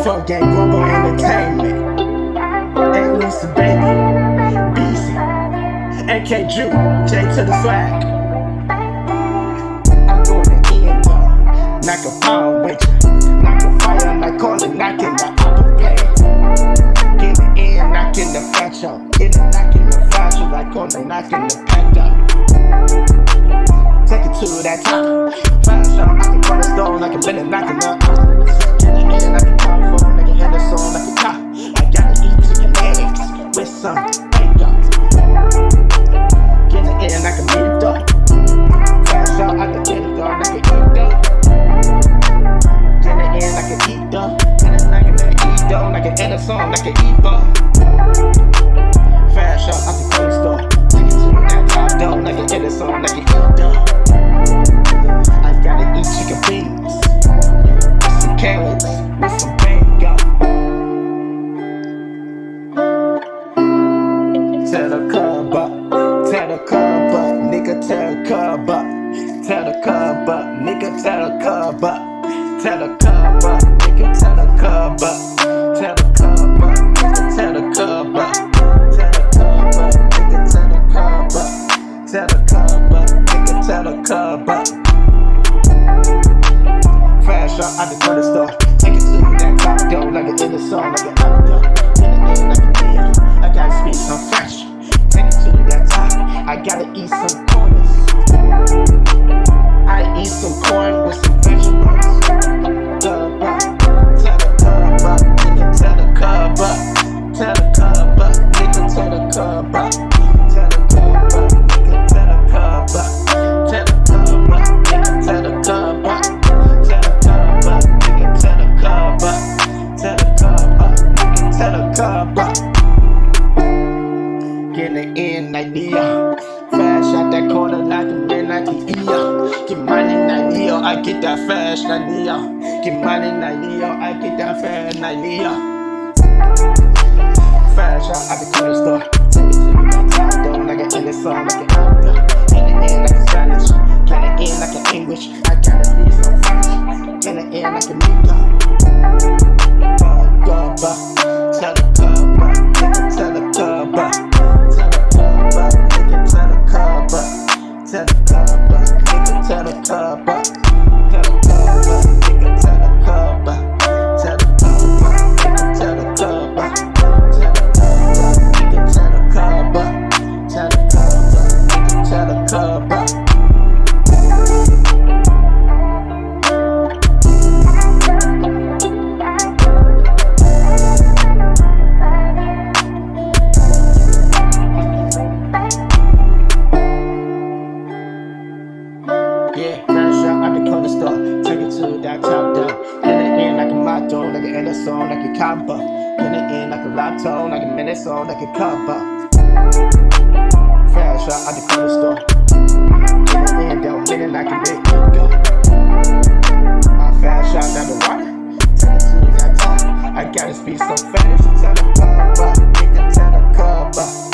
fuck gang global entertainment. L.Reezy baby, Beezy, AK Jew, J to the swag. I'm gonna end up, knock a pound with you, knock a fire like calling, knocking the upper plane. Get it in, knocking the fracture, get it knocking the fracture like calling, knocking the pack up. Take it to that top, flash up, I can run a stone like a minute, knocking up. Get it in, like a telephone, like a head of song, like a cop. I gotta eat chicken eggs with some bacon. Get it in, like a meat dog. Flash up, I can get it dog, like a eat dog. Get it in, like a eat dog. Get it like a eat dog, like a head of song, like a eat dog. Flash up, I can go to the store. Take it to that top dog, like a head of song, like a eat dog. I gotta eat chicken beans with some carrots, with some bacon. Tell the curb up, nigga, tell the curb up. Tell the curb up, nigga, tell the curb up. Tell the curb up, nigga, tell the curb up. Tell the curb up, nigga, tell the curb up. Tell the curb up, nigga, tell the curb up. Tell the curb up, nigga, tell the curb up. Flash up, I just go to the store. Take it to that top door, like an inner song, like an outdoor. In the end, like a deal. I gotta speak some fresh. Take it to that top. I gotta eat some corners. I eat some corn with some vegetables. Curb up, tell the curb up, nigga, tell the curb up. Tell the curb up, nigga, tell the curb up. Tell the curb up, nigga, tell the curb up. Tell the curb up, nigga, tell the curb up. Tell the curb up, nigga, tell the curb up. Tell the curb up, nigga, tell the curb up. Get it in like Neo. Flash out that corner like a man like an EO. Get money like Neo, I get that flash like Neo. Get money like Neo, I get that flash like Neo. Flash out at the corner store. Take it to the top door like an English song, like an outdoor. Get it in like a Spanish, get it in like an English. I gotta speak some French. Get it in like a Nico. Tell the curb up, nigga, tell the curb up. Tell the curb up, nigga, tell the curb up. Tell the curb up, nigga, tell the curb up. Tell the curb up, nigga, tell the curb up. Tell the curb up, nigga, tell the curb up. Tell the curb up, nigga, tell the curb up. Tell the curb up, nigga, tell the curb up. Yeah, fresh out at the corner store. Take it to that top down. Get it in like a motto, like an inner song, like a combo. Get it in like a lotto, like a minute song, like a combo. Fresh out at the corner store. Get it in, don't get it like a big ego. I fresh out down the water. Take it to that top. I gotta speak so fast. Tell the curb up, nigga, tell the curb up.